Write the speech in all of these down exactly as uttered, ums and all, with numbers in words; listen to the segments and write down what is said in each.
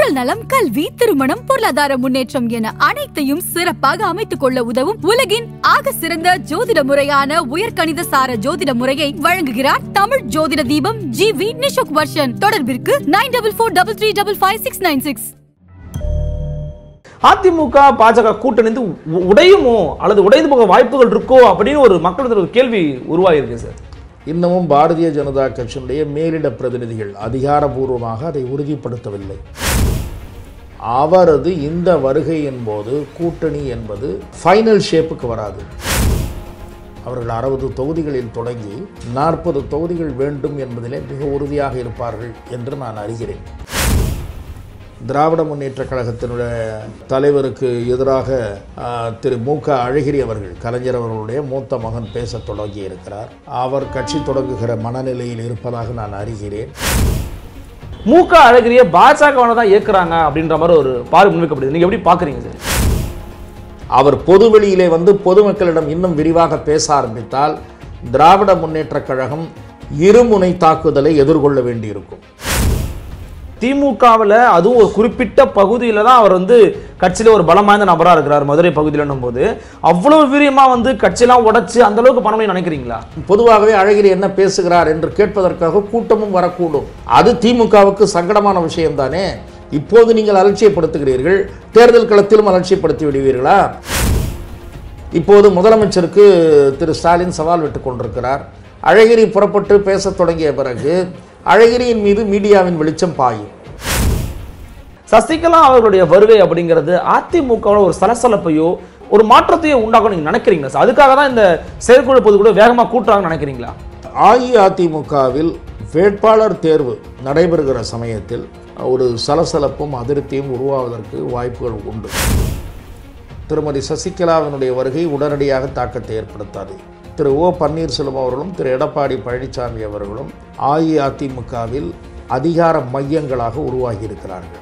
உடல் நலம், கல்வி, திருமணம், பொருளாதார முன்னேற்றம் என அனைத்தையும் சிறப்பாக அமைத்துக் கொள்ள உதவும் உலகின் ஆக சிறந்த ஜோதிட முறையான உயர்கணித சார ஜோதிட முறையை வழங்குகிறார் தமிழ் ஜோதிட தீபம் ஜி வி நிஷோக் வர்ஷன். தொடர்பிற்கு nine double four double three double five six nine six. அதிமுக பாஜக கூட்டணி உடையுமோ அல்லது உடைந்து போக வாய்ப்புகள் இருக்கோ அப்படின்னு ஒரு மக்களுக்கு ஒரு கேள்வி உருவாகிருக்கு சார். இன்னமும் பாரதிய ஜனதா கட்சியினுடைய மேலிட பிரதிநிதிகள் அதிகாரபூர்வமாக அதை உறுதிப்படுத்தவில்லை. அவரது இந்த வருகை என்பது கூட்டணி என்பது ஃபைனல் ஷேப்புக்கு வராது. அவர்கள் அறுபது தொகுதிகளில் தொடங்கி நாற்பது தொகுதிகள் வேண்டும் என்பதிலே மிக உறுதியாக இருப்பார்கள் என்று நான் அறிகிறேன். திராவிட முன்னேற்ற கழகத்தினுடைய தலைவருக்கு எதிராக திரு மு க அழகிரி அவர்கள், கலைஞர் அவர்களுடைய மூத்த மகன், பேச தொடங்கி இருக்கிறார். அவர் கட்சி தொடங்குகிற மனநிலையில் இருப்பதாக நான் அறிகிறேன். மு க அழகிரியை பாஜகவான தான் இயக்குறாங்க அப்படின்ற மாதிரி ஒரு பார்வை முன்வைக்கப்படுது. நீங்க எப்படி பாக்குறீங்க சார்? அவர் பொதுவெளியிலே வந்து பொதுமக்களிடம் இன்னும் விரிவாக பேச ஆரம்பித்தால் திராவிட முன்னேற்ற கழகம் இருமுனை தாக்குதலை எதிர்கொள்ள வேண்டியிருக்கும். திமுகவில் அதுவும் ஒரு குறிப்பிட்ட பகுதியில் தான் அவர் வந்து கட்சியில் ஒரு பலம் வாய்ந்த நபராக இருக்கிறார். மதுரை பகுதியிலும் போது அவ்வளவு வீரியமாக வந்து கட்சியெல்லாம் உடைச்சு அந்த அளவுக்கு பண்ண முடியும் நினைக்கிறீங்களா? பொதுவாகவே அழகிரி என்ன பேசுகிறார் என்று கேட்பதற்காக கூட்டமும் வரக்கூடும். அது திமுகவுக்கு சங்கடமான விஷயம் தானே. இப்போது நீங்கள் அலட்சியப்படுத்துகிறீர்கள், தேர்தல் களத்திலும் அலட்சியப்படுத்தி விடுவீர்களா? இப்போது முதலமைச்சருக்கு திரு ஸ்டாலின் சவால் விட்டுக் கொண்டிருக்கிறார். அழகிரி புறப்பட்டு பேச தொடங்கிய பிறகு அழகிரியின் மீது மீடியாவின் வெளிச்சம் பாயும். சசிகலா அவர்களுடைய வருகை அப்படிங்கிறது அதிமுகவோட ஒரு சலசலப்பையோ ஒரு மாற்றத்தையோ உண்டாகும் நீங்க நினைக்கிறீங்களா சார்? அதுக்காக தான் இந்த செயற்குழு பொதுக்குழு வேகமாக கூட்டுறாங்கன்னு நினைக்கிறீங்களா? அஇஅதிமுகவில் வேட்பாளர் தேர்வு நடைபெறுகிற சமயத்தில் ஒரு சலசலப்பும் அதிருப்தியும் உருவாவதற்கு வாய்ப்புகள் உண்டு. திருமதி சசிகலாவினுடைய வருகை உடனடியாக தாக்கத்தை ஏற்படுத்தாது. திரு ஓ பன்னீர்செல்வம் அவர்களும் திரு எடப்பாடி பழனிசாமி அவர்களும் அஇஅதிமுகவில் அதிகார மையங்களாக உருவாகி இருக்கிறார்கள்.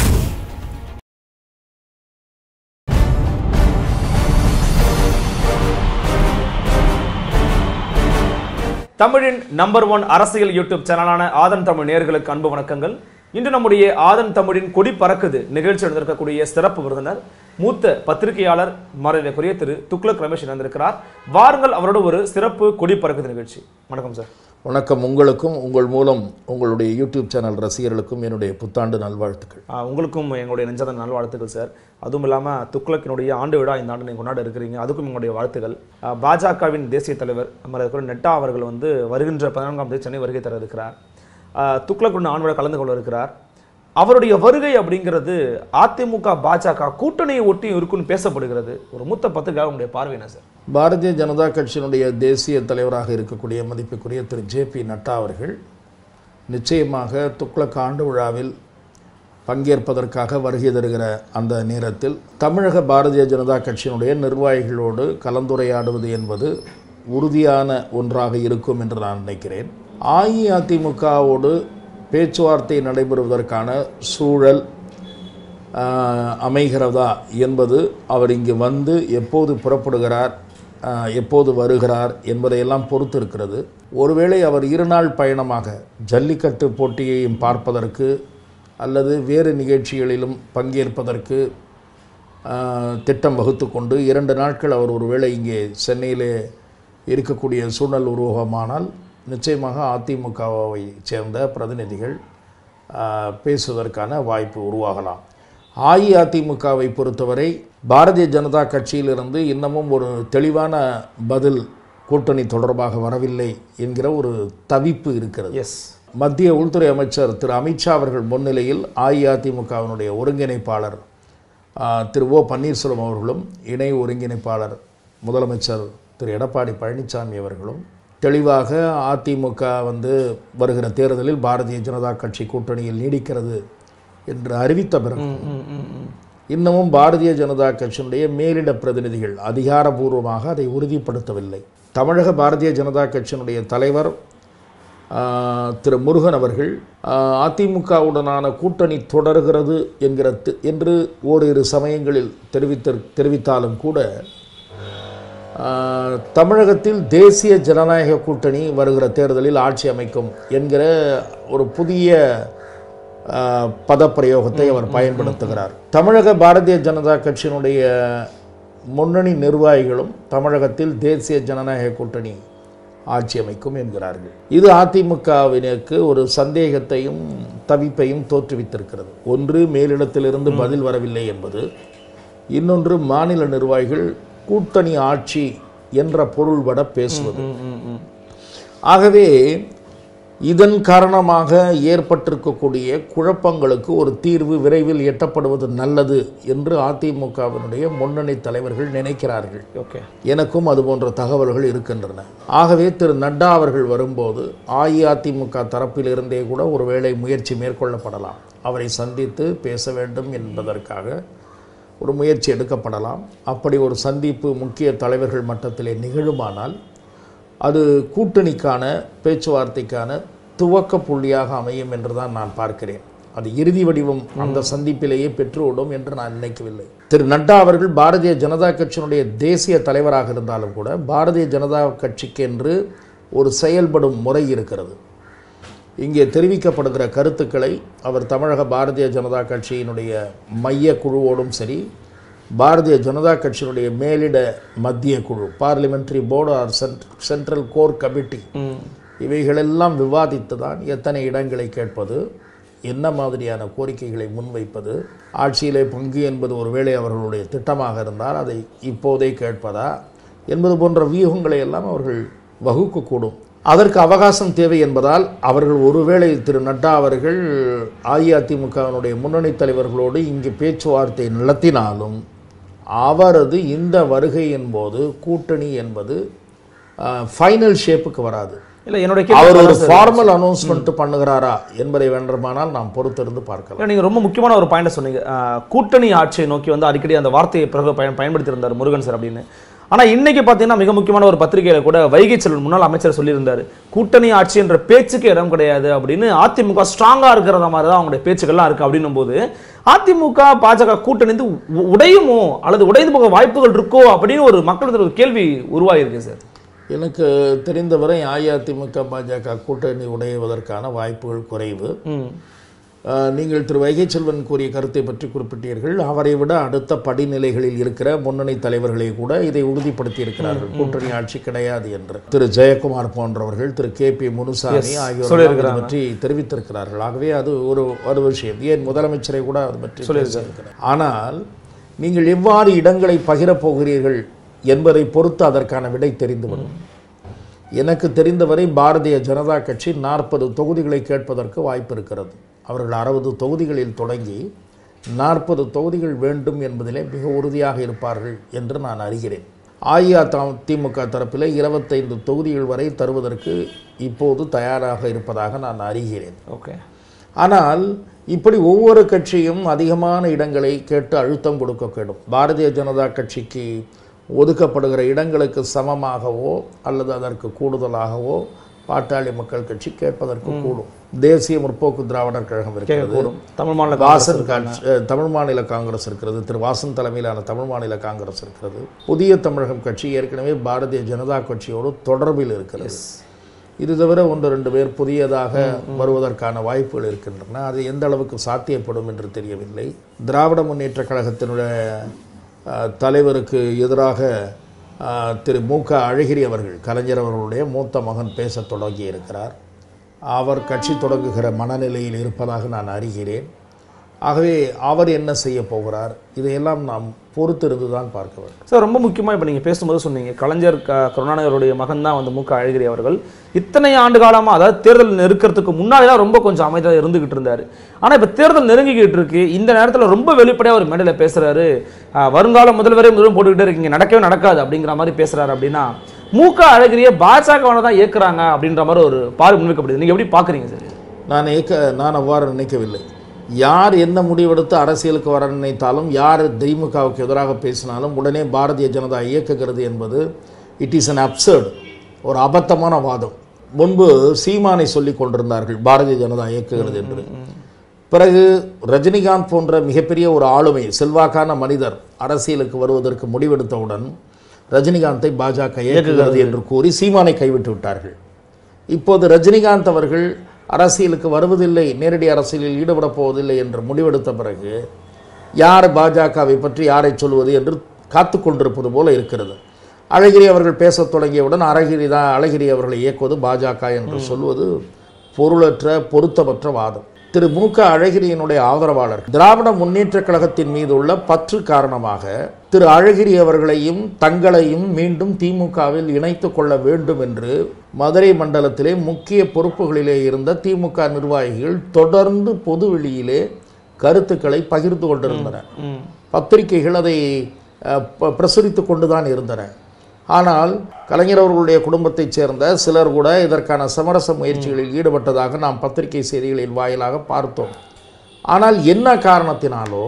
தமிழின் நம்பர் ஒன் அரசியல் யூடியூப் சேனலான ஆதன் தமிழ் நேயர்களுக்கு அன்பு வணக்கங்கள். இன்று நம்முடைய ஆதன் தமிழின் கொடி பறக்குது நிகழ்ச்சி நடந்திருக்கக்கூடிய சிறப்பு விருந்தினர் மூத்த பத்திரிகையாளர் மரியாதைக்குரிய திரு துக்ளக் ரமேஷ் இணைந்திருக்கிறார். வாருங்கள் அவரோட ஒரு சிறப்பு கொடி பறக்குது நிகழ்ச்சி. வணக்கம் சார். வணக்கம். உங்களுக்கும் உங்கள் மூலம் உங்களுடைய யூடியூப் சேனல் ரசிகர்களுக்கும் என்னுடைய புத்தாண்டு நல்வாழ்த்துக்கள். உங்களுக்கும் எங்களுடைய நெஞ்சாத நல்வாழ்த்துக்கள் சார். அதுவும் இல்லாமல் துக்ளக்கினுடைய ஆண்டு விழா இந்த ஆண்டு நீங்கள் கொண்டாட இருக்கிறீங்க, அதுக்கும் எங்களுடைய வாழ்த்துக்கள். பாஜகவின் தேசிய தலைவர் மரியாதைக்குரிய நட்டா அவர்கள் வந்து வருகின்ற பதினான்காம் தேதி சென்னை வருகை தர இருக்கிறார். துக்ளக்குடன் ஆண்டு விழா கலந்து கொள்ள இருக்கிறார். அவருடைய வருகை அப்படிங்கிறது அதிமுக பாஜக கூட்டணியை ஒட்டி இருக்குன்னு பேசப்படுகிறது. ஒரு மூத்த பத்திரிகையாளர் உங்களுடைய பார்வை என்ன சார்? பாரதிய ஜனதா கட்சியினுடைய தேசிய தலைவராக இருக்கக்கூடிய மதிப்புக்குரிய திரு ஜே பி நட்டா அவர்கள் நிச்சயமாக துக்ளக் ஆண்டு விழாவில் பங்கேற்பதற்காக வருகை தருகிற அந்த நேரத்தில் தமிழக பாரதிய ஜனதா கட்சியினுடைய நிர்வாகிகளோடு கலந்துரையாடுவது என்பது உறுதியான ஒன்றாக இருக்கும் என்று நான் நினைக்கிறேன். அஇஅதிமுகவோடு பேச்சுவார்த்தை நடைபெறுவதற்கான சூழல் அமைகிறதா என்பது அவர் இங்கு வந்து எப்போது புறப்படுகிறார், எப்போது வருகிறார் என்பதையெல்லாம் பொறுத்து இருக்கிறது. ஒருவேளை அவர் இருநாள் பயணமாக ஜல்லிக்கட்டு போட்டியையும் பார்ப்பதற்கு அல்லது வேறு நிகழ்ச்சிகளிலும் பங்கேற்பதற்கு திட்டம் வகுத்து கொண்டு இரண்டு நாட்கள் அவர் ஒருவேளை இங்கே சென்னையிலே இருக்கக்கூடிய சூழல் உருவகமானால் நிச்சயமாக அதிமுகவை சேர்ந்த பிரதிநிதிகள் பேசுவதற்கான வாய்ப்பு உருவாகலாம். அஇஅதிமுகவை பொறுத்தவரை பாரதிய ஜனதா கட்சியிலிருந்து இன்னமும் ஒரு தெளிவான பதில் கூட்டணி தொடர்பாக வரவில்லை என்கிற ஒரு தவிப்பு இருக்கிறது. எஸ், மத்திய உள்துறை அமைச்சர் திரு அமித்ஷா அவர்கள் முன்னிலையில் அஇஅதிமுகவினுடைய ஒருங்கிணைப்பாளர் திரு ஓ பன்னீர்செல்வம் அவர்களும் இணை ஒருங்கிணைப்பாளர் முதலமைச்சர் திரு எடப்பாடி பழனிசாமி அவர்களும் தெளிவாக அதிமுக வந்து வருகிற தேர்தலில் பாரதிய ஜனதா கட்சி கூட்டணியில் நீடிக்கிறது என்று அறிவித்த பிறகு இன்னமும் பாரதிய ஜனதா கட்சியினுடைய மேலிட பிரதிநிதிகள் அதிகாரபூர்வமாக அதை உறுதிப்படுத்தவில்லை. தமிழக பாரதிய ஜனதா கட்சியினுடைய தலைவர் திரு முருகன் அவர்கள் அதிமுகவுடனான கூட்டணி தொடர்கிறது என்கிற என்று ஓரிரு சமயங்களில் தெரிவித்த தெரிவித்தாலும் கூட தமிழகத்தில் தேசிய ஜனநாயக கூட்டணி வருகிற தேர்தலில் ஆட்சி அமைக்கும் என்கிற ஒரு புதிய பதப்பிரயோகத்தை அவர் பயன்படுத்துகிறார். தமிழக பாரதிய ஜனதா கட்சியினுடைய முன்னணி நிர்வாகிகளும் தமிழகத்தில் தேசிய ஜனநாயக கூட்டணி ஆட்சி அமைக்கும் என்கிறார்கள். இது அதிமுகவினருக்கு ஒரு சந்தேகத்தையும் தவிப்பையும் தோற்றுவித்திருக்கிறது. ஒன்று, மேலிடத்திலிருந்து பதில் வரவில்லை என்பது, இன்னொன்று மாநில நிர்வாகிகள் கூட்டணி ஆட்சி என்ற பொருள்பட பேசுவது. ஆகவே இதன் காரணமாக ஏற்பட்டிருக்கக்கூடிய குழப்பங்களுக்கு ஒரு தீர்வு விரைவில் எட்டப்படுவது நல்லது என்று அதிமுகவினுடைய முன்னணி தலைவர்கள் நினைக்கிறார்கள். ஓகே, எனக்கும் அது போன்ற தகவல்கள் இருக்கின்றன. ஆகவே திரு நட்டா அவர்கள் வரும்போது அஇஅதிமுக தரப்பிலிருந்தே கூட ஒருவேளை முயற்சி மேற்கொள்ளப்படலாம். அவரை சந்தித்து பேச வேண்டும் என்பதற்காக ஒரு முயற்சி எடுக்கப்படலாம். அப்படி ஒரு சந்திப்பு முக்கிய தலைவர்கள் மட்டத்திலே நிகழுமானால் அது கூட்டணிக்கான பேச்சுவார்த்தைக்கான துவக்க புள்ளியாக அமையும் என்று தான் நான் பார்க்கிறேன். அது இறுதி வடிவம் அந்த சந்திப்பிலேயே பெற்றுவிடும் என்று நான் நினைக்கவில்லை. திரு நட்டா அவர்கள் பாரதிய ஜனதா கட்சியினுடைய தேசிய தலைவராக இருந்தாலும் கூட பாரதிய ஜனதா கட்சிக்கு என்று ஒரு செயல்படும் முறை இருக்கிறது. இங்கே தெரிவிக்கப்படுகிற கருத்துக்களை அவர் தமிழக பாரதிய ஜனதா கட்சியினுடைய மைய குழுவோடும் சரி, பாரதிய ஜனதா கட்சியினுடைய மேலிட மத்திய குழு parliamentary board or central core committee இவைகளெல்லாம் விவாதித்து தான் எத்தனை இடங்களை கேட்பது, என்ன மாதிரியான கோரிக்கைகளை முன்வைப்பது, ஆட்சியிலே பங்கு என்பது ஒருவேளை அவர்களுடைய திட்டமாக இருந்தால் அதை இப்போதே கேட்பதா என்பது போன்ற வியூகங்களை எல்லாம் அவர்கள் வகுக்கக்கூடும். அதற்கு அவகாசம் தேவை என்பதால் அவர்கள் ஒருவேளை திரு நட்டா அவர்கள் அஇஅதிமுகவினுடைய முன்னணி தலைவர்களோடு இங்கு பேச்சுவார்த்தை நடத்தினாலும் அவரது இந்த வருகையின் போது கூட்டணி என்பது ஃபைனல் ஷேப்புக்கு வராது. இல்லை, என்னுடைய அவர் ஒரு ஃபார்மல் அனௌன்ஸ்மெண்ட் பண்ணுகிறாரா என்பதை வேண்டுமானால் நாம் பொறுத்திருந்து பார்க்கலாம். நீங்கள் ரொம்ப முக்கியமான ஒரு பாயிண்ட் சொன்னீங்க, கூட்டணி ஆட்சியை நோக்கி வந்து அடிக்கடி அந்த வார்த்தையை பிறகு பயன் பயன்படுத்தியிருந்தார் முருகன் சார் அப்படின்னு. ஆனால் இன்னைக்கு பார்த்தீங்கன்னா மிக முக்கியமான ஒரு பத்திரிகையில் கூட வைகை செல்வன் முன்னாள் அமைச்சர் சொல்லியிருந்தார், கூட்டணி ஆட்சி என்ற பேச்சுக்கு இடம் கிடையாது அப்படின்னு. அதிமுக ஸ்ட்ராங்காக இருக்கிறத மாதிரி தான் அவங்களுடைய பேச்சுக்கள்லாம் இருக்குது. அப்படின்னும் போது அதிமுக பாஜக கூட்டணி உடையுமோ அல்லது உடைந்து போக வாய்ப்புகள் இருக்கோ அப்படின்னு ஒரு மக்களுக்கு ஒரு கேள்வி உருவாகிருக்கு சார். எனக்கு தெரிந்தவரை அஇஅதிமுக பாஜக கூட்டணி உடைவதற்கான வாய்ப்புகள் குறைவு. நீங்கள் திரு வைகை செல்வன் கூறிய கருத்தை பற்றி குறிப்பிட்டீர்கள். அவரை விட அடுத்த படிநிலைகளில் இருக்கிற முன்னணி தலைவர்களை கூட இதை உறுதிப்படுத்தி இருக்கிறார்கள், கூட்டணி ஆட்சி கிடையாது என்று. திரு ஜெயக்குமார் போன்றவர்கள், திரு கே பி முனுசாமி ஆகியோர் பற்றி தெரிவித்திருக்கிறார்கள். ஆகவே அது ஒரு ஒரு விஷயம். ஏன் முதலமைச்சரை கூட அது பற்றி சொல்லியிருக்கிறார். ஆனால் நீங்கள் எவ்வாறு இடங்களை பகிரப் போகிறீர்கள் என்பதை பொறுத்து அதற்கான விடை தெரிந்துவிடும். எனக்கு தெரிந்தவரை பாரதிய ஜனதா கட்சி நாற்பது தொகுதிகளை கேட்பதற்கு வாய்ப்பு இருக்கிறது. அவர்கள் அறுபது தொகுதிகளில் தொடங்கி நாற்பது தொகுதிகள் வேண்டும் என்பதிலே மிக உறுதியாக இருப்பார்கள் என்று நான் அறிகிறேன். அஇஅதிமுக தரப்பில் இருபத்தைந்து தொகுதிகள் வரை தருவதற்கு இப்போது தயாராக இருப்பதாக நான் அறிகிறேன். ஓகே, ஆனால் இப்படி ஒவ்வொரு கட்சியும் அதிகமான இடங்களை கேட்டு அழுத்தம் கொடுக்க வேண்டும். பாரதிய ஜனதா கட்சிக்கு ஒதுக்கப்படுகிற இடங்களுக்கு சமமாகவோ அல்லது அதற்கு கூடுதலாகவோ பாட்டாளி மக்கள் கட்சி கேட்பதற்கு கூடும். தேசிய முற்போக்கு திராவிடர் கழகம் இருக்கிறது, தமிழ் மாநில வாசன் தமிழ் மாநில காங்கிரஸ் இருக்கிறது, திரு வாசன் தலைமையிலான தமிழ் மாநில காங்கிரஸ் இருக்கிறது. புதிய தமிழகம் கட்சி ஏற்கனவே பாரதிய ஜனதா கட்சியோடு தொடர்பில் இருக்கிறது. இது தவிர ஒன்று ரெண்டு பேர் புதியதாக வருவதற்கான வாய்ப்புகள் இருக்கின்றன. அது எந்த அளவுக்கு சாத்தியப்படும் என்று தெரியவில்லை. திராவிட முன்னேற்ற கழகத்தினுடைய தலைவருக்கு எதிராக திரு மு க அழகிரி அவர்கள், கலைஞர் அவர்களுடைய மூத்த மகன் பேச தொடங்கி இருக்கிறார். அவர் கட்சி தொடங்குகிற மனநிலையில் இருப்பதாக நான் அறிகிறேன். ஆகவே அவர் என்ன செய்ய போகிறார் இதையெல்லாம் நாம் பொறுத்திருந்து தான் பார்க்க வேண்டும். சார், ரொம்ப முக்கியமாக இப்போ நீங்கள் பேசும்போது சொன்னீங்க, கலைஞர் க கருணாநிதியுடைய மகன் தான் வந்து மு க அழகிரி அவர்கள் இத்தனை ஆண்டு காலமாக, அதாவது தேர்தல் நெருக்கிறதுக்கு முன்னாடி தான் ரொம்ப கொஞ்சம் அமைதியாக இருந்துகிட்டு இருந்தார். ஆனால் இப்போ தேர்தல் நெருங்கிக்கிட்டு இருக்கு, இந்த நேரத்தில் ரொம்ப வெளிப்படையாக ஒரு மேடையில் பேசுகிறாரு, வருங்கால முதல்வரே முதலும் போட்டுக்கிட்டே இருக்கீங்க, நடக்கவே நடக்காது அப்படிங்கிற மாதிரி பேசுகிறாரு. அப்படின்னா மு க அழகிரியை பாஜகவான தான் ஏற்கிறாங்க அப்படின்ற மாதிரி ஒரு பார்வை முன்வைக்கப்படுது. நீங்கள் எப்படி பார்க்குறீங்க சார்? நான் ஏற்க நான் அவ்வாறு நினைக்கவில்லை. யார் என்ன முடிவெடுத்து அரசியலுக்கு வர நினைத்தாலும், யார் திமுகவுக்கு எதிராக பேசினாலும் உடனே பாரதிய ஜனதா இயக்குகிறது என்பது இட் இஸ் அன் அப்சர்ட், ஒரு அபத்தமான வாதம். முன்பு சீமானை சொல்லி கொண்டிருந்தார்கள் பாரதிய ஜனதா இயக்குகிறது என்று. பிறகு ரஜினிகாந்த் போன்ற மிகப்பெரிய ஒரு ஆளுமை, செல்வாக்கான மனிதர் அரசியலுக்கு வருவதற்கு முடிவெடுத்தவுடன் ரஜினிகாந்தை பாஜக இயக்குகிறது என்று கூறி சீமானை கைவிட்டு விட்டார்கள். இப்போது ரஜினிகாந்த் அவர்கள் அரசியலுக்கு வருவதில்லை, நேரடி அரசியலில் ஈடுபட போவதில்லை என்று முடிவெடுத்த பிறகு யார் பாஜகவை பற்றி யாரை சொல்வது என்று காத்து கொண்டிருப்பது போல இருக்கிறது. அழகிரி அவர்கள் பேசத் தொடங்கியவுடன் அழகிரி தான் அழகிரி அவர்களை இயக்குவது பாஜக என்று சொல்வது பொருளற்ற பொருத்தமற்ற வாதம். திரு மு க அழகிரியினுடைய ஆதரவாளர் திராவிட முன்னேற்ற கழகத்தின் மீது உள்ள பற்று காரணமாக திரு அழகிரி அவர்களையும் தங்களையும் மீண்டும் திமுகவில் இணைத்து கொள்ள வேண்டும் என்று மதுரை மண்டலத்திலே முக்கிய பொறுப்புகளிலே இருந்த திமுக நிர்வாகிகள் தொடர்ந்து பொதுவெளியிலே கருத்துக்களை பகிர்ந்து கொண்டிருந்தன. பத்திரிகைகள் அதை பிரசுரித்து கொண்டுதான் இருந்தன. ஆனால் கலைஞர் அவர்களுடைய குடும்பத்தைச் சேர்ந்த சிலர் கூட இதற்கான சமரச முயற்சிகளில் ஈடுபட்டதாக நாம் பத்திரிகை செய்திகளின் வாயிலாக பார்த்தோம். ஆனால் என்ன காரணத்தினாலோ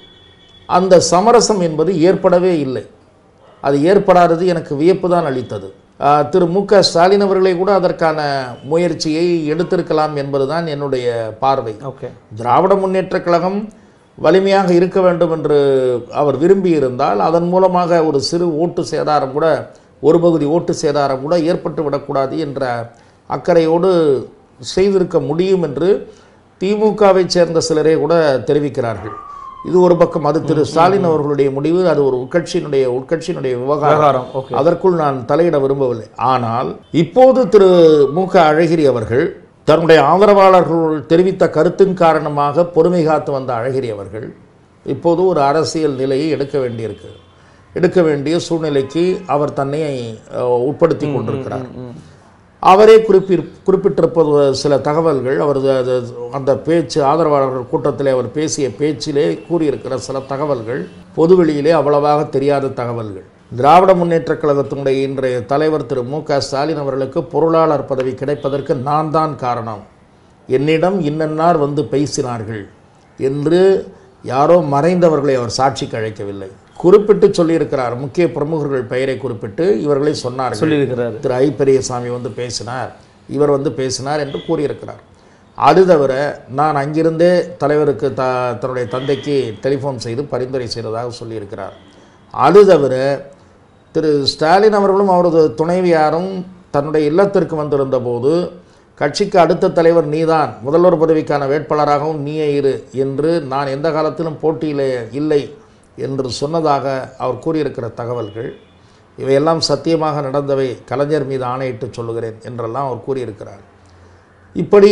அந்த சமரசம் என்பது ஏற்படவே இல்லை. அது ஏற்படாதது எனக்கு வியப்பு தான் அளித்தது. திரு மு க ஸ்டாலின் அவர்களை கூட அதற்கான முயற்சியை எடுத்திருக்கலாம் என்பதுதான் என்னுடைய பார்வை. ஓகே, திராவிட முன்னேற்ற கழகம் வலிமையாக இருக்க வேண்டும் என்று அவர் விரும்பியிருந்தால் அதன் மூலமாக ஒரு சிறு ஓட்டு சேதாரம் கூட, ஒரு பகுதி ஓட்டு சேதாரம் கூட ஏற்பட்டு விடக்கூடாது என்ற அக்கறையோடு செய்திருக்க முடியும் என்று திமுகவை சேர்ந்த சிலரே கூட தெரிவிக்கிறார்கள். இது ஒரு பக்கம். அது திரு ஸ்டாலின் அவர்களுடைய முடிவு, அது ஒரு உட்கட்சியினுடைய உட்கட்சியினுடைய விவகாரம். அதற்குள் நான் தலையிட விரும்பவில்லை. ஆனால் இப்போது திரு மு க அழகிரி அவர்கள் தன்னுடைய ஆதரவாளர்கள் தெரிவித்த கருத்தின் காரணமாக பொறுமை காத்து வந்த அழகிரி அவர்கள் இப்போது ஒரு அரசியல் நிலையை எடுக்க வேண்டியிருக்கு எடுக்க வேண்டிய சூழ்நிலைக்கு அவர் தன்னை உட்படுத்தி கொண்டிருக்கிறார். அவரே குறிப்பி குறிப்பிட்டிருப்பது சில தகவல்கள், அவர் அந்த பேச்சு ஆதரவாளர்கள் கூட்டத்திலே அவர் பேசிய பேச்சிலே கூறியிருக்கிற சில தகவல்கள் பொதுவெளியிலே அவ்வளவாக தெரியாத தகவல்கள். திராவிட முன்னேற்ற கழகத்தினுடைய இன்றைய தலைவர் திரு மு க ஸ்டாலின் அவர்களுக்கு பொருளாளர் பதவி கிடைப்பதற்கு நான் தான் காரணம், என்னிடம் இன்னன்னார் வந்து பேசினார்கள் என்று யாரோ மறைந்தவர்களை அவர் சாட்சிக்கு அழைக்கவில்லை, குறிப்பிட்டு சொல்லியிருக்கிறார். முக்கிய பிரமுகர்கள் பெயரை குறிப்பிட்டு இவர்களை சொன்னார்கள். சொல்லியிருக்கிறார். திரு ஐ பெரியசாமி வந்து பேசினார், இவர் வந்து பேசினார் என்று கூறியிருக்கிறார். அது தவிர நான் அங்கிருந்தே தலைவருக்கு த தன்னுடைய தந்தைக்கு டெலிஃபோன் செய்து பரிந்துரை செய்ததாக சொல்லியிருக்கிறார். அது தவிர திரு ஸ்டாலின் அவர்களும் அவரது துணைவியாரும் தன்னுடைய இல்லத்திற்கு வந்திருந்த போது கட்சிக்கு அடுத்த தலைவர் நீதான், முதல்வர் பதவிக்கான வேட்பாளராகவும் நீயே இரு என்று நான் எந்த காலத்திலும் போட்டியிலே இல்லை என்று சொன்னதாக அவர் கூறியிருக்கிற தகவல்கள் இவையெல்லாம் சத்தியமாக நடந்தவை, கலைஞர் மீது ஆணையிட்டு சொல்லுகிறேன் என்றெல்லாம் அவர் கூறியிருக்கிறார். இப்படி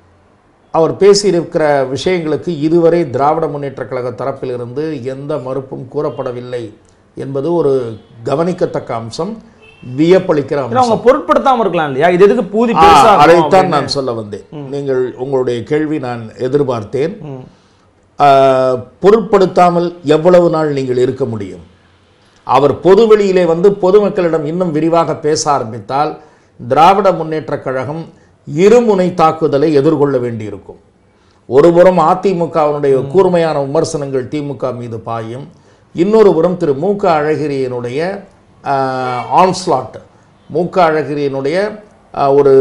அவர் பேசியிருக்கிற விஷயங்களுக்கு இதுவரை திராவிட முன்னேற்ற கழக தரப்பிலிருந்து எந்த மறுப்பும் கூறப்படவில்லை என்பது ஒரு கவனிக்கத்தக்க அம்சம், வியப்பளிக்கிற அம்சம். அவங்க பொருட்படுத்தாமல் இருக்கலாம் இல்லையா? இது எதுக்கு பூதி? அதைத்தான் நான் சொல்ல வந்தேன். நீங்கள் உங்களுடைய கேள்வி நான் எதிர்பார்த்தேன். பொருட்படுத்தாமல் எவ்வளவு நாள் நீங்கள் இருக்க முடியும்? அவர் பொதுவெளியிலே வந்து பொதுமக்களிடம் இன்னும் விரிவாக பேச ஆரம்பித்தால் திராவிட முன்னேற்ற கழகம் இருமுனை தாக்குதலை எதிர்கொள்ள வேண்டியிருக்கும். ஒருபுறம் அதிமுகவினுடைய கூர்மையான விமர்சனங்கள் திமுக மீது பாயும், இன்னொரு புறம் திரு மு க அழகிரியினுடைய ஆன்ஸ்லாட், மு க அழகிரியினுடைய ஒரு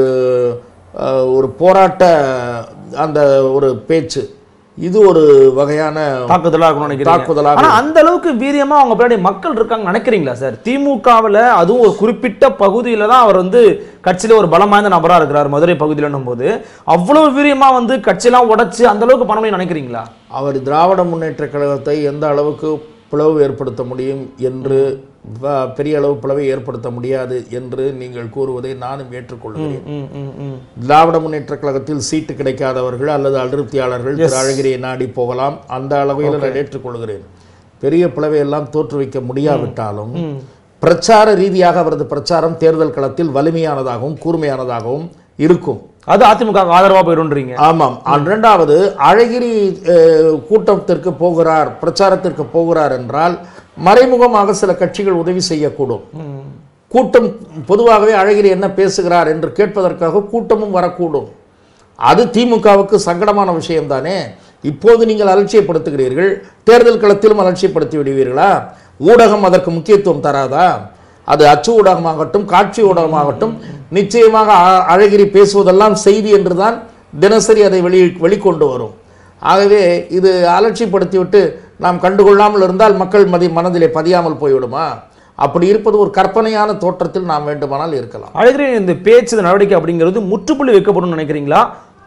ஒரு போராட்ட அந்த ஒரு பேச்சு, இது ஒரு வகையான தாக்குதலாக தாக்குதலாக. ஆனா அந்த அளவுக்கு வீரியமா அவங்க பின்னாடி மக்கள் இருக்காங்க நினைக்கிறீங்களா சார்? திமுகவில் அதுவும் ஒரு குறிப்பிட்ட பகுதியில தான் அவர் வந்து கட்சியில ஒரு பலம் வாய்ந்த நபரா இருக்கிறார் மதுரை பகுதியிலும் போது, அவ்வளவு வீரியமா வந்து கட்சியெல்லாம் உடைச்சு அந்த அளவுக்கு பண்ண முடியும் நினைக்கிறீங்களா? அவர் திராவிட முன்னேற்ற கழகத்தை எந்த அளவுக்கு பிளவு ஏற்படுத்த முடியும் என்று, பெரிய அளவு பிளவை ஏற்படுத்த முடியாது என்று நீங்கள் கூறுவதை நானும் ஏற்றுக்கொள்கிறேன். திராவிட முன்னேற்ற கழகத்தில் சீட்டு கிடைக்காதவர்கள் அல்லது அதிருப்தியாளர்கள் திரு அழகிரியை நாடி போகலாம், அந்த அளவில் நான் ஏற்றுக்கொள்கிறேன். பெரிய பிளவை எல்லாம் தோற்றுவிக்க முடியாவிட்டாலும் பிரச்சார ரீதியாக அவரது பிரச்சாரம் தேர்தல் களத்தில் வலிமையானதாகவும் கூர்மையானதாகவும் இருக்கும். அது அதிமுக ஆதரவா போயிடும்ன்றீங்க? ஆமாம். இரண்டாவது, அழகிரி கூட்டத்திற்கு போகிறார், பிரச்சாரத்திற்கு போகிறார் என்றால் மறைமுகமாக சில கட்சிகள் உதவி செய்யக்கூடும். கூட்டம் பொதுவாகவே அழகிரி என்ன பேசுகிறார் என்று கேட்பதற்காக கூட்டமும் வரக்கூடும். அது திமுகவுக்கு சங்கடமான விஷயம்தானே. இப்போது நீங்கள் அலட்சியப்படுத்துகிறீர்கள், தேர்தல் களத்திலும் அலட்சியப்படுத்தி விடுவீர்களா? ஊடகம் அதற்கு முக்கியத்துவம் தராதா? அது அச்சு ஊடகமாகட்டும் காட்சி ஊடகமாகட்டும், நிச்சயமாக அழகிரி பேசுவதெல்லாம் செய்தி என்றுதான் தினசரி அதை வெளி வெளிக்கொண்டு வரும். ஆகவே இது அலட்சியப்படுத்திவிட்டு நாம் கண்டுகொள்ளாமல் இருந்தால் மக்கள் மதி மனதிலே பதியாமல் போய்விடுமா? அப்படி இருப்பது ஒரு கற்பனையான தோற்றத்தில் நாம் வேண்டுமானால் இருக்கலாம். அழகிரி இந்த பேச்சு நடவடிக்கை அப்படிங்கிறது முற்றுப்புள்ளி வைக்கப்படும் நினைக்கிறீங்களா?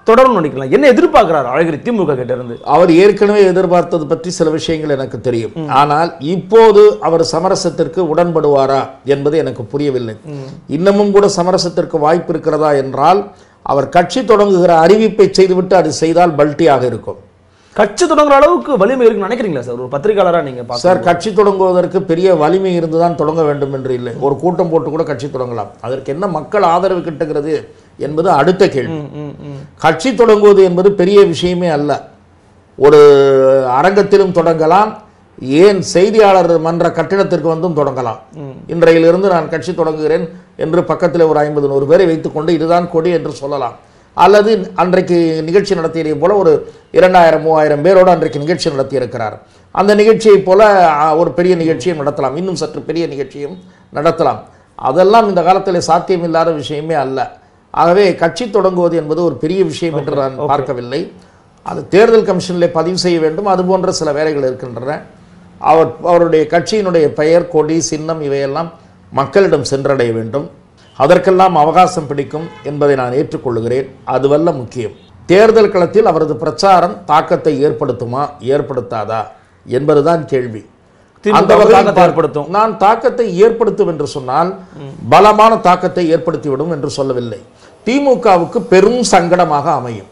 தொடர்ந்து நினைக்கலாம். என்ன எதிர்பார்க்கிறார் அழகிரி திமுக கிட்ட இருந்து? அவர் ஏற்கனவே எதிர்பார்த்தது பற்றி சில விஷயங்கள் எனக்கு தெரியும். ஆனால் இப்போது அவர் சமரசத்திற்கு உடன்படுவாரா என்பது எனக்கு புரியவில்லை. இன்னமும் கூட சமரசத்திற்கு வாய்ப்பு இருக்கிறதா என்றால் அவர் கட்சி தொடங்குகிற அறிவிப்பை செய்துவிட்டு அது செய்தால் பல்ட்டியாக இருக்கும். கட்சி தொடங்குற அளவுக்கு வலிமை இருக்குன்னு நினைக்கிறீங்களா சார்? ஒரு பத்திரிகையாளராக நீங்க சார், கட்சி தொடங்குவதற்கு பெரிய வலிமை இருந்துதான் தொடங்க வேண்டும் என்று இல்லை. ஒரு கூட்டம் போட்டு கூட கட்சி தொடங்கலாம். அதற்கு என்ன மக்கள் ஆதரவு கிட்டுகிறது என்பது அடுத்த கேள்வி. கட்சி தொடங்குவது என்பது பெரிய விஷயமே அல்ல. ஒரு அரங்கத்திலும் தொடங்கலாம், ஏன் செய்தியாளர் மன்ற கட்டிடத்திற்கு வந்தும் தொடங்கலாம். இன்றையிலிருந்து நான் கட்சி தொடங்குகிறேன் என்று பக்கத்தில் ஒரு ஐம்பது நூறு பேரை வைத்துக்கொண்டு இதுதான் கொடி என்று சொல்லலாம். அல்லது அன்றைக்கு நிகழ்ச்சி நடத்தியதை போல ஒரு இரண்டாயிரம் மூவாயிரம் பேரோடு அன்றைக்கு நிகழ்ச்சி நடத்தி இருக்கிறார். அந்த நிகழ்ச்சியை போல ஒரு பெரிய நிகழ்ச்சியும் நடத்தலாம், இன்னும் சற்று பெரிய நிகழ்ச்சியும் நடத்தலாம். அதெல்லாம் இந்த காலத்தில் சாத்தியமில்லாத விஷயமே அல்ல. ஆகவே கட்சி தொடங்குவது என்பது ஒரு பெரிய விஷயம் என்று நான் பார்க்கவில்லை. அது தேர்தல் கமிஷனில் பதிவு செய்ய வேண்டும், அது போன்ற சில வேலைகள் இருக்கின்றன. அவர் அவருடைய கட்சியினுடைய பெயர், கொடி, சின்னம் இவையெல்லாம் மக்களிடம் சென்றடைய வேண்டும். அதற்கெல்லாம் அவகாசம் பிடிக்கும் என்பதை நான் ஏற்றுக்கொள்கிறேன். அதுவல்ல முக்கியம். தேர்தல் களத்தில் அவரது பிரச்சாரம் தாக்கத்தை ஏற்படுத்துமா ஏற்படுத்தாதா என்பதுதான் கேள்வி. அந்த ஏற்படுத்தும். நான் தாக்கத்தை ஏற்படுத்தும் என்று சொன்னால் பலமான தாக்கத்தை ஏற்படுத்திவிடும் என்று சொல்லவில்லை. திமுகவுக்கு பெரும் சங்கடமாக அமையும்.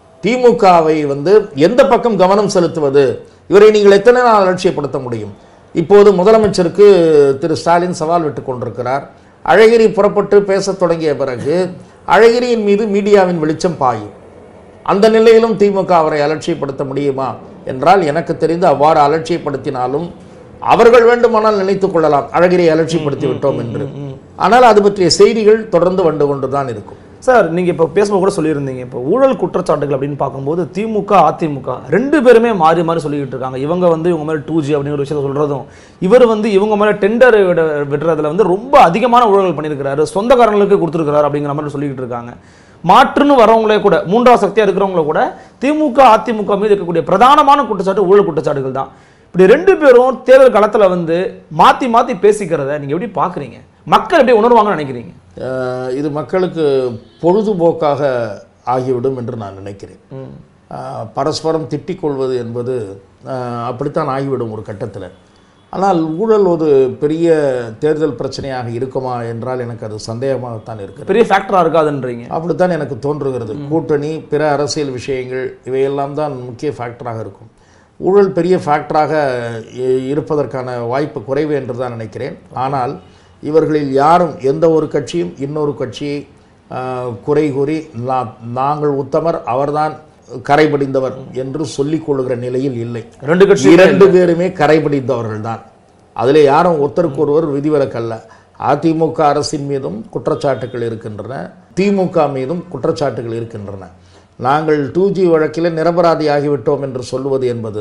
திமுகவை வந்து எந்த பக்கம் கவனம் செலுத்துவது? இவரை நீங்கள் எத்தனை நாள் அலட்சியப்படுத்த முடியும்? இப்போது முதலமைச்சருக்கு திரு ஸ்டாலின் சவால் விட்டுக் கொண்டிருக்கிறார். அழகிரி புறப்பட்டு பேசத் தொடங்கிய பிறகு அழகிரியின் மீது மீடியாவின் வெளிச்சம் பாயும். அந்த நிலையிலும் திமுக அவரை அலட்சியப்படுத்த முடியுமா என்றால் எனக்கு தெரிந்து அவ்வாறு அலட்சியப்படுத்தினாலும் அவர்கள் வேண்டுமானால் நினைத்துக் கொள்ளலாம் அழகிரியை அலட்சியப்படுத்தி விட்டோம் என்று. ஆனால் அது பற்றிய செய்திகள் தொடர்ந்து வந்து கொண்டுதான் இருக்கும். சார், நீங்க இப்போ பேசும்போது கூட சொல்லியிருந்தீங்க, இப்போ ஊழல் குற்றச்சாட்டுகள் அப்படின்னு பார்க்கும்போது திமுக அதிமுக ரெண்டு பேருமே மாறி மாறி சொல்லிக்கிட்டு இருக்காங்க. இவங்க வந்து இவங்க மேலே டூ ஜி அப்படிங்கிற ஒரு விஷயத்த சொல்றதும், இவர் வந்து இவங்க மேலே டெண்டர் விட விடுறதுல வந்து ரொம்ப அதிகமான ஊழல் பண்ணியிருக்கிறாரு, சொந்தக்காரங்களுக்கு கொடுத்துருக்கிறாரு அப்படிங்கிற மாதிரி சொல்லிக்கிட்டு இருக்காங்க. மாற்றுன்னு வரவங்களே கூட, மூன்றாவது சக்தியா இருக்கிறவங்கள கூட திமுக அதிமுக மீது இருக்கக்கூடிய பிரதானமான குற்றச்சாட்டு ஊழல் குற்றச்சாட்டுகள் தான். இப்படி ரெண்டு பேரும் தேர்தல் களத்தில் வந்து மாற்றி மாற்றி பேசிக்கிறத நீங்கள் எப்படி பார்க்குறீங்க? மக்கள் எப்படி உணர்வாங்கன்னு நினைக்கிறீங்க? இது மக்களுக்கு பொழுதுபோக்காக ஆகிவிடும் என்று நான் நினைக்கிறேன். பரஸ்பரம் திட்டிக் கொள்வது என்பது அப்படித்தான் ஆகிவிடும் ஒரு கட்டத்தில். ஆனால் ஊழல் ஒரு பெரிய தேர்தல் பிரச்சனையாக இருக்குமா என்றால் எனக்கு அது சந்தேகமாகத்தான் இருக்குது. பெரிய ஃபேக்டராக இருக்காதுன்றீங்க? அப்படித்தான் எனக்கு தோன்றுகிறது. கூட்டணி, பிற அரசியல் விஷயங்கள் இவையெல்லாம் தான் முக்கிய ஃபேக்டராக இருக்கும். ஊழல் பெரிய ஃபேக்டராக இருப்பதற்கான வாய்ப்பு குறைவு என்று தான் நினைக்கிறேன். ஆனால் இவர்களில் யாரும், எந்த ஒரு கட்சியும் இன்னொரு கட்சியை குறை கூறி நாங்கள் உத்தமர், அவர்தான் கரைபடிந்தவர் என்று சொல்லிக் கொள்ளுகிற நிலையில் இல்லை. ரெண்டு கட்சி இரண்டு பேருமே கரைபடிந்தவர்கள் தான். அதில் யாரும் ஒருத்தருக்கு ஒருவர் விதிவிலக்கல்ல. அதிமுக அரசின் மீதும் குற்றச்சாட்டுகள் இருக்கின்றன, திமுக மீதும் குற்றச்சாட்டுகள் இருக்கின்றன. நாங்கள் டூ ஜி வழக்கில் நிரபராதி ஆகிவிட்டோம் என்று சொல்லுவது என்பது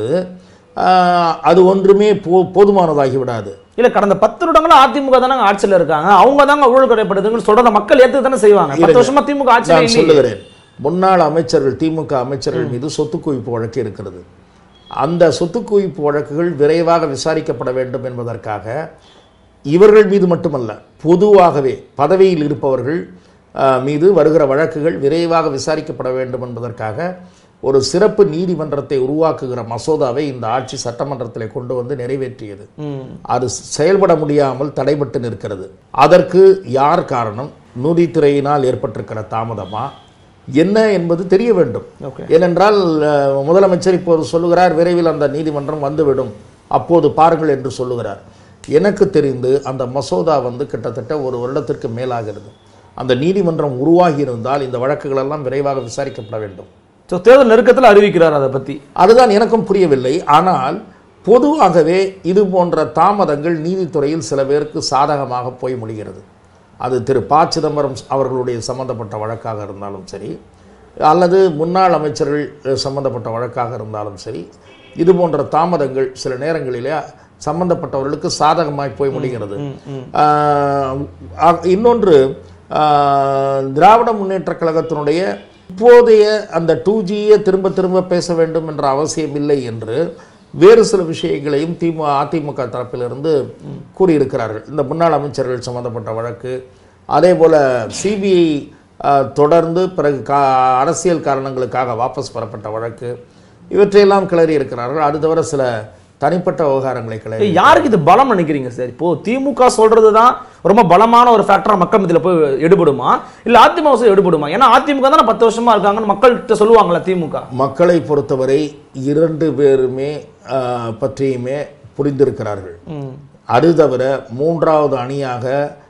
அது ஒன்றுமே போ போதுமானதாகி விடாது. இல்லை, கடந்த பத்து வருடங்களா அதிமுக தானே ஆட்சியில் இருக்காங்க, அவங்க தாங்க ஊழல் கடைப்படுதுன்னு சொல்றத மக்கள் ஏற்று தானே செய்வாங்க. பத்து வருஷமா திமுக ஆட்சியில் சொல்லுகிறேன். முன்னாள் அமைச்சர்கள், திமுக அமைச்சர்கள் மீது சொத்து குவிப்பு வழக்கு இருக்கிறது. அந்த சொத்து குவிப்பு வழக்குகள் விரைவாக விசாரிக்கப்பட வேண்டும் என்பதற்காக இவர்கள் மீது மட்டுமல்ல, பொதுவாகவே பதவியில் இருப்பவர்கள் மீது வருகிற வழக்குகள் விரைவாக விசாரிக்கப்பட வேண்டும் என்பதற்காக ஒரு சிறப்பு நீதிமன்றத்தை உருவாக்குகிற மசோதாவை இந்த ஆட்சி சட்டமன்றத்தில் கொண்டு வந்து நிறைவேற்றியது. அது செயல்பட முடியாமல் தடைபட்டு நிற்கிறது. அதற்கு யார் காரணம்? நீதித்துறையினால் ஏற்பட்டிருக்கிற தாமதமா என்ன என்பது தெரிய வேண்டும். ஏனென்றால் முதலமைச்சர் இப்போது சொல்லுகிறார் விரைவில் அந்த நீதிமன்றம் வந்துவிடும், அப்போது பாருங்கள் என்று சொல்லுகிறார். எனக்கு தெரிந்து அந்த மசோதா வந்து கிட்டத்தட்ட ஒரு வருடத்திற்கு மேலாகிறது. அந்த நீதிமன்றம் உருவாகி இருந்தால் இந்த வழக்குகள் எல்லாம் விரைவாக விசாரிக்கப்பட வேண்டும். தேர்தல் நெருக்கத்தில் அறிவிக்கிறார் அதை பற்றி. அதுதான் எனக்கும் புரியவில்லை. ஆனால் பொதுவாகவே இது போன்ற தாமதங்கள் நீதித்துறையில் சில பேருக்கு சாதகமாக போய் முடிகிறது. அது திரு ப சிதம்பரம் அவர்களுடைய சம்பந்தப்பட்ட வழக்காக இருந்தாலும் சரி, அல்லது முன்னாள் அமைச்சர்கள் சம்பந்தப்பட்ட வழக்காக இருந்தாலும் சரி, இது போன்ற தாமதங்கள் சில நேரங்களிலே சம்பந்தப்பட்டவர்களுக்கு சாதகமாய் போய் முடிகிறது. இன்னொன்று, திராவிட முன்னேற்ற கழகத்தினுடைய இப்போதைய அந்த டூ ஜியை திரும்ப திரும்ப பேச வேண்டும் என்ற அவசியம் இல்லை என்று வேறு சில விஷயங்களையும் திமுக அதிமுக தரப்பிலிருந்து கூறியிருக்கிறார்கள். இந்த முன்னாள் அமைச்சர்கள் சம்பந்தப்பட்ட வழக்கு, அதே போல் சிபிஐ தொடர்ந்து பிறகு கா அரசியல் காரணங்களுக்காக வாபஸ் பெறப்பட்ட வழக்கு இவற்றையெல்லாம் கிளறி இருக்கிறார்கள். அது தவிர சில தனிப்பட்ட விவகாரங்களை கிளறி. யாருக்கு இது பலம் நினைக்கிறீங்க சார்? இப்போ திமுக சொல்றது தான் ரொம்ப பலமான ஒரு ஃபேக்டரா மக்கள் மத்தியில் போய் எடுபடுமா, இல்ல அதிமுக எடுபடுமா? ஏன்னா அதிமுக தானே பத்து வருஷமா இருக்காங்கன்னு மக்கள்கிட்ட சொல்லுவாங்களா திமுக? மக்களை பொறுத்தவரை இரண்டு பேருமே பற்றியுமே புரிந்திருக்கிறார்கள். அது தவிர மூன்றாவது அணியாக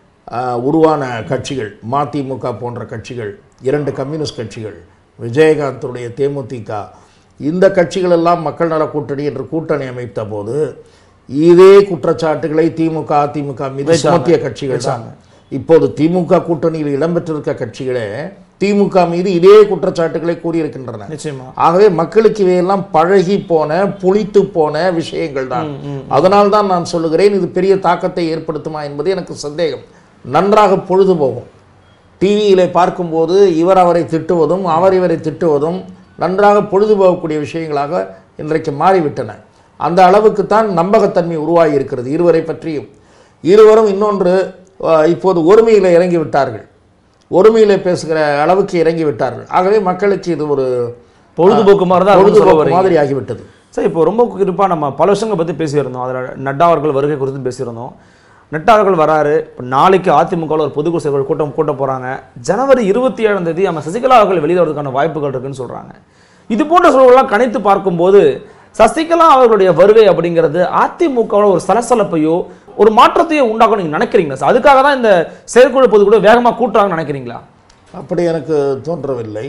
உருவான கட்சிகள் மதிமுக போன்ற கட்சிகள், இரண்டு கம்யூனிஸ்ட் கட்சிகள், விஜயகாந்துடைய தேமுதிக, இந்த கட்சிகள் எல்லாம் மக்கள் நல கூட்டணி என்று கூட்டணி அமைத்த போது இதே குற்றச்சாட்டுகளை திமுக அதிமுக மீது சுமத்திய கட்சிகள் தான். இப்போது திமுக கூட்டணியில் இடம்பெற்றிருக்க கட்சிகளே திமுக மீது இதே குற்றச்சாட்டுகளை கூறியிருக்கின்றன. ஆகவே மக்களுக்கு இவையெல்லாம் பழகி போன புளித்து போன விஷயங்கள் தான். அதனால் தான் நான் சொல்லுகிறேன், இது பெரிய தாக்கத்தை ஏற்படுத்துமா என்பது எனக்கு சந்தேகம். நன்றாக பொழுது போகும். டிவியிலே பார்க்கும்போது இவர் அவரை திட்டுவதும் அவர் இவரை திட்டுவதும் நன்றாக பொழுது போகக்கூடிய விஷயங்களாக இன்றைக்கு மாறிவிட்டன. அந்த அளவுக்கு தான் நம்பகத்தன்மை உருவாகி இருக்கிறது இருவரை பற்றியும். இருவரும் இன்னொன்று இப்போது ஒருமையில் இறங்கி விட்டார்கள், ஒருமையிலே பேசுகிற அளவுக்கு இறங்கி விட்டார்கள். ஆகவே மக்களுக்கு இது ஒரு பொழுதுபோக்கு மாதிரி தான் பொழுதுபோக்கு மாதிரி ஆகிவிட்டது. சார், இப்போ ரொம்ப குறிப்பாக நம்ம பல விஷயங்களை பற்றி பேசியிருந்தோம். அதில் நட்டா அவர்கள் வருகை குறித்து பேசியிருந்தோம். நட்டா அவர்கள் வராரு. இப்போ நாளைக்கு அதிமுகவில் ஒரு பொதுக்குழு செயல்கள் கூட்டம் கூட்ட போகிறாங்க. ஜனவரி இருபத்தி ஏழாம் தேதி நம்ம சசிகலா அவர்கள் வெளியில் வரதுக்கான வாய்ப்புகள் இருக்குன்னு சொல்கிறாங்க. இது போன்ற சூழலாம் கணித்து பார்க்கும்போது சசிகலா அவர்களுடைய வருகை அப்படிங்கிறது அதிமுகவோட ஒரு சலசலப்பையோ ஒரு மாற்றத்தையோ உண்டாகும் நீங்கள் நினைக்கிறீங்களா சார்? அதுக்காக தான் இந்த செயற்குழு பொதுக்குழு வேகமாக கூட்டுறாங்கன்னு நினைக்கிறீங்களா? அப்படி எனக்கு தோன்றவில்லை.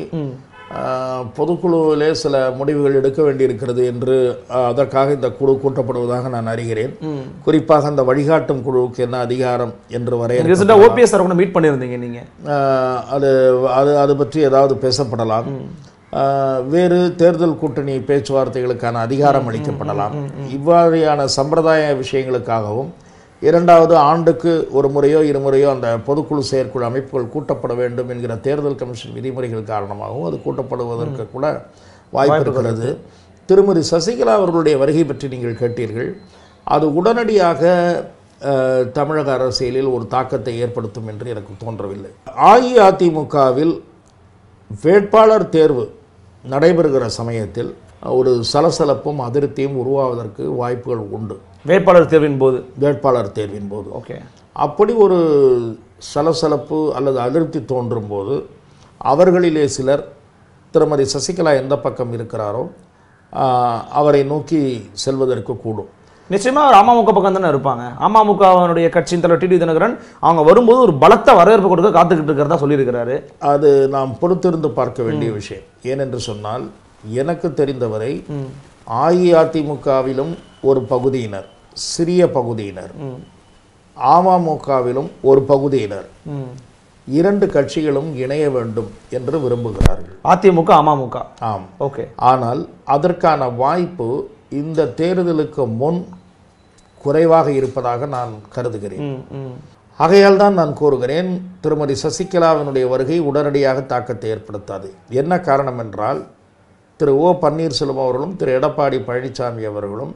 பொதுக்குழுவிலே சில முடிவுகள் எடுக்க வேண்டியிருக்கிறது என்று அதற்காக இந்த குழு கூட்டப்படுவதாக நான் அறிகிறேன். குறிப்பாக அந்த வழிகாட்டும் குழுவுக்கு என்ன அதிகாரம் என்று வரைய ஓபிஎஸ் மீட் பண்ணியிருந்தீங்க நீங்க, அது அது அது பற்றி ஏதாவது பேசப்படலாம். வேறு தேர்தல் கூட்டணி பேச்சுவார்த்தைகளுக்கான அதிகாரம் அளிக்கப்படலாம். இவ்வாறான சம்பிரதாய விஷயங்களுக்காகவும் இரண்டாவது ஆண்டுக்கு ஒரு முறையோ இருமுறையோ அந்த பொதுக்குழு செயற்குழு அமைப்புகள் கூட்டப்பட வேண்டும் என்கிற தேர்தல் கமிஷன் விதிமுறைகள் காரணமாகவும் அது கூட்டப்படுவதற்கு கூட வாய்ப்பு இருக்கிறது. திருமதி சசிகலா அவர்களுடைய வருகை பற்றி நீங்கள் கேட்டீர்கள். அது உடனடியாக தமிழக அரசியலில் ஒரு தாக்கத்தை ஏற்படுத்தும் என்று எனக்கு தோன்றவில்லை. அஇஅதிமுகவில் வேட்பாளர் தேர்வு நடைபெறுகிற சமயத்தில் ஒரு சலசலப்பும் அதிருப்தியும் உருவாவதற்கு வாய்ப்புகள் உண்டு. வேட்பாளர் தேர்வின் போது வேட்பாளர் தேர்வின் போது ஓகே, அப்படி ஒரு சலசலப்பு அல்லது அதிருப்தி தோன்றும் போது அவர்களிலே சிலர் திருமதி சசிகலா எந்த பக்கம் இருக்கிறாரோ அவரை நோக்கி செல்வதற்கு கூடும். நிச்சயமா அமமுக பக்கம் தானே இருப்பாங்க. அமமுகவனுடைய கட்சியின் தலைவர் டிடி தினகரன் அவங்க வரும்போது ஒரு பலத்த வரவேற்பு கொடுக்க காத்துக்கிட்டு இருக்கிறதா சொல்லியிருக்கிறாரு. அது நாம் பொறுத்திருந்து பார்க்க வேண்டிய விஷயம். ஏனென்று சொன்னால் எனக்கு தெரிந்தவரை அஇஅதிமுகவிலும் ஒரு பகுதியினர், சிறிய பகுதியினர், அமமுகவிலும் ஒரு பகுதியினர், இரண்டு கட்சிகளும் இணைய வேண்டும் என்று விரும்புகிறார்கள். அதிமுக அமமுக. ஆம், ஓகே. ஆனால் அதற்கான வாய்ப்பு இந்த தேர்தலுக்கு முன் குறைவாக இருப்பதாக நான் கருதுகிறேன். ஆகையால் தான் நான் கூறுகிறேன், திருமதி சசிகலாவினுடைய வருகை உடனடியாக தாக்கத்தை ஏற்படுத்தாது. என்ன காரணம் என்றால், திரு ஓ பன்னீர்செல்வம் அவர்களும் திரு எடப்பாடி பழனிசாமி அவர்களும்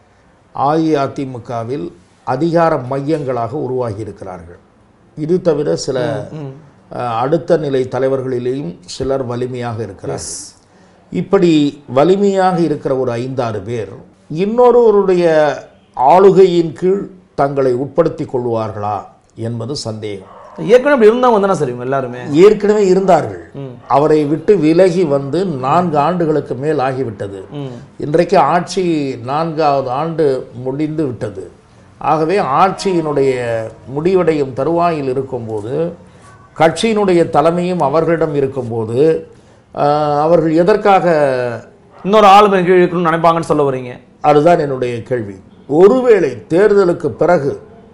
அஇஅதிமுகவில் அதிகார மையங்களாக உருவாகி இருக்கிறார்கள். இது தவிர சில அடுத்த நிலை தலைவர்களிலேயும் சிலர் வலிமையாக இருக்கிறார். இப்படி வலிமையாக இருக்கிற ஒரு ஐந்தாறு பேர் இன்னொருவருடைய ஆளுகையின் கீழ் தங்களை உட்படுத்தி கொள்வார்களா என்பது சந்தேகம். ஏற்கனவே இருந்தவங்க தானே சார் இவங்க எல்லாருமே? ஏற்கனவே இருந்தார்கள். அவரை விட்டு விலகி வந்து நான்கு ஆண்டுகளுக்கு மேல் ஆகிவிட்டது. இன்றைக்கு ஆட்சி நான்காவது ஆண்டு முடிந்து விட்டது. ஆகவே ஆட்சியினுடைய முடிவடையும் தருவாயில் இருக்கும்போது, கட்சியினுடைய தலைமையும் அவர்களிடம் இருக்கும்போது, அவர்கள் எதற்காக இன்னொரு ஆளுமை கீழ் இருக்கணும்னு நினைப்பாங்கன்னு சொல்ல வரீங்க? அதுதான் என்னுடைய கேள்வி. ஒருவேளை தேர்தலுக்கு பிறகு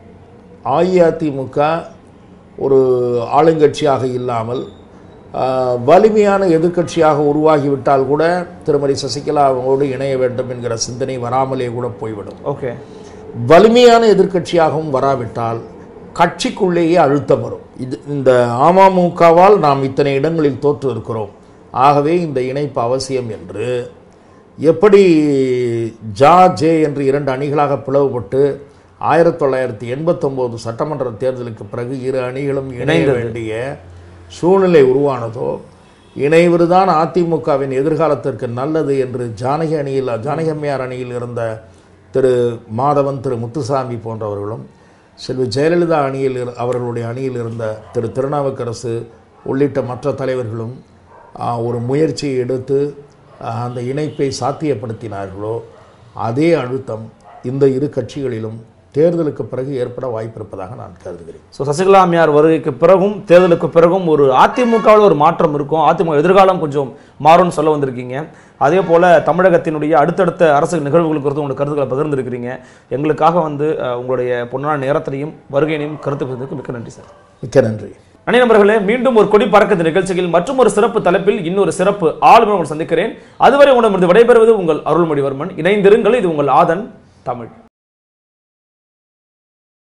அஇஅதிமுக ஒரு ஆளுங்கட்சியாக இல்லாமல் வலிமையான எதிர்க்கட்சியாக உருவாகிவிட்டால் கூட திருமதி சசிகலா அவங்களோடு இணைய வேண்டும் என்கிற சிந்தனை வராமலே கூட போய்விடும். ஓகே. வலிமையான எதிர்க்கட்சியாகவும் வராவிட்டால் கட்சிக்குள்ளேயே அழுத்தம் வரும். இது இந்த அமமுகவால் நாம் இத்தனை இடங்களில் தோற்று இருக்கிறோம், ஆகவே இந்த இணைப்பு அவசியம் என்று எப்படி ஜா ஜே என்று இரண்டு அணிகளாக பிளவுபட்டு ஆயிரத்தி தொள்ளாயிரத்தி எண்பத்தி ஒன்பது சட்டமன்ற தேர்தலுக்கு பிறகு இரு அணிகளும் இணைய வேண்டிய சூழ்நிலை உருவானதோ, இணைவர்தான் அதிமுகவின் எதிர்காலத்திற்கு நல்லது என்று ஜானகி அணியில் ஜானகி அம்மையார் அணியில் இருந்த திரு மாதவன், திரு முத்துசாமி போன்றவர்களும், செல்வி ஜெயலலிதா அணியில் அவர்களுடைய அணியில் இருந்த திரு திருநாவுக்கரசு உள்ளிட்ட மற்ற தலைவர்களும் ஒரு முயற்சியை எடுத்து அந்த இணைப்பை சாத்தியப்படுத்தினார்களோ, அதே அழுத்தம் இந்த இரு கட்சிகளிலும் தேர்தலுக்கு பிறகு ஏற்பட வாய்ப்பு இருப்பதாக நான் கருதுகிறேன். ஸோ சசிகலா அம்மையார் வருகைக்கு பிறகும் தேர்தலுக்கு பிறகும் ஒரு அதிமுகவில் ஒரு மாற்றம் இருக்கும், அதிமுக எதிர்காலம் கொஞ்சம் மாறும்னு சொல்ல வந்திருக்கீங்க. அதே போல் தமிழகத்தினுடைய அடுத்தடுத்த அரசு நிகழ்வுகள் குறித்து உங்களுடைய கருத்துக்களை பகிர்ந்துருக்கிறீங்க. எங்களுக்காக வந்து உங்களுடைய பொன்னான நேரத்திலையும் வருகையினையும் கருத்து மிக்க நன்றி சார். மிக்க நன்றி. அணி நண்பர்களே, மீண்டும் ஒரு கொடி பறக்குது நிகழ்ச்சியில் மற்றும் ஒரு சிறப்பு தலைப்பில் இன்னொரு சிறப்பு ஆளுமை உங்களை சந்திக்கிறேன். அதுவரை உங்களிடமிருந்து விடைபெறுவது உங்கள் அருள்மொழிவர்மன். இணைந்திருங்கள். இது உங்கள் ஆதன் தமிழ்.